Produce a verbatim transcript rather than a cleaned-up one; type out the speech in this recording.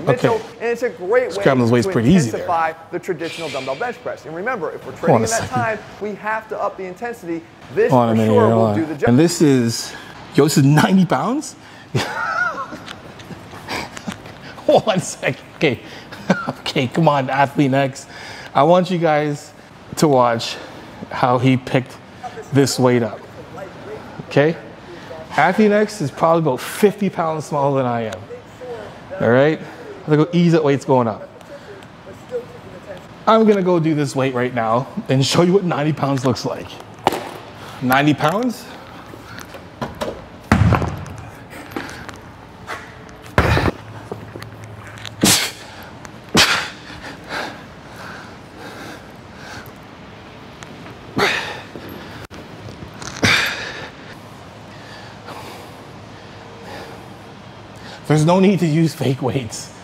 Mitchell, Okay. and it's a great Just way grabbing those weights to pretty easy there. intensify the traditional dumbbell bench press. And remember, if we're Hold training on in a that second. time, we have to up the intensity. This Hold on for a minute sure here, will hold do on. the job. And this is, yo, this is ninety pounds? Hold on a second. Okay. Okay, come on, Athlean X. I want you guys to watch how he picked this weight up. Okay? Athlean X is probably about fifty pounds smaller than I am. All right? Look how easy that weight's going up. I'm gonna go do this weight right now and show you what ninety pounds looks like. ninety pounds. There's no need to use fake weights.